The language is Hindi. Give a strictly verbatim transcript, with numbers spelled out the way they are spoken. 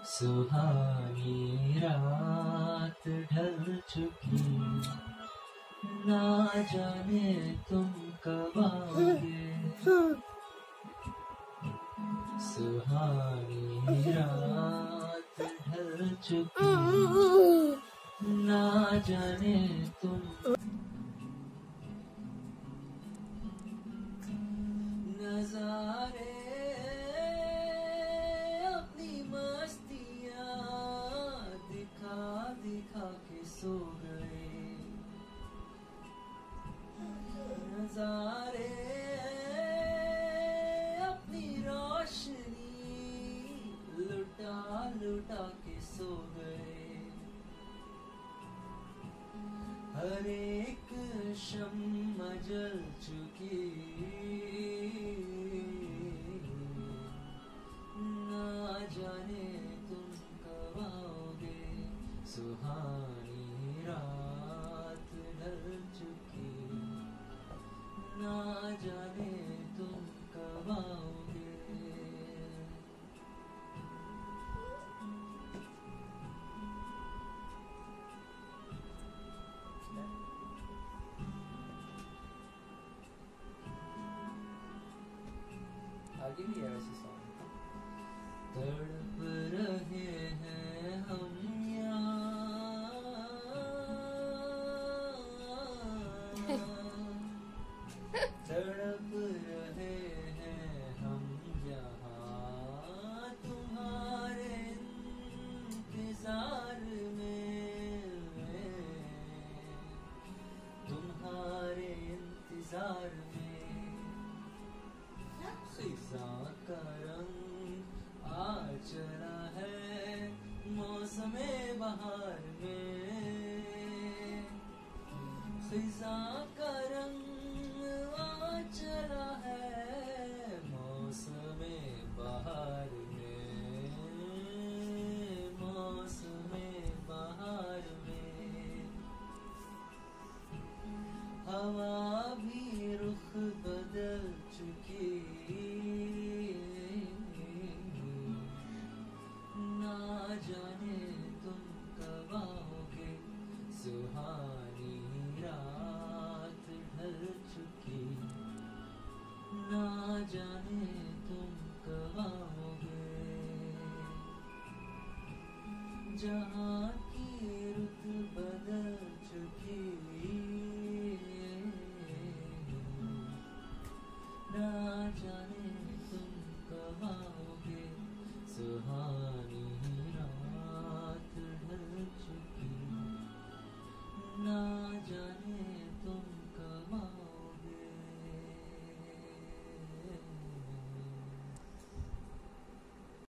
सुहानी रात ढल चुकी, ना जाने तुम कब आओगे। सुहानी रात ढल चुकी, ना जाने तुम। नजारे अपनी मस्तियाँ दिखा दिखा के सो गए। नजारे अपनी रोशनी लुटा लुटा के सो गए। हर एक शम्मा जल चुकी, ना जाने तुम कब आओगे। सुहानी रात ढल चुकी, ना जाने तुम कब आओगे। आगे भी है वैसे सॉन्ग। तड़प रहे हैं हम यहाँ, तड़प रहे हैं हम यहाँ तुम्हारे इंतजार में, तुम्हारे इंतजार में। खिज़ां का रंग आ चला है मौसमे बहार में। खिज़ां का रंग आ चला है मौसमे बहार में, मौसमे बहार में। हवा भी रुख बदल चुकी, ना जाने तुम कब आओगे। सुहानी रात ढल चुकी, ना जाने तुम कब आओगे। जहाँ की रुत बदल चुकी, ना जाने तुम कब आओगे। सुहानी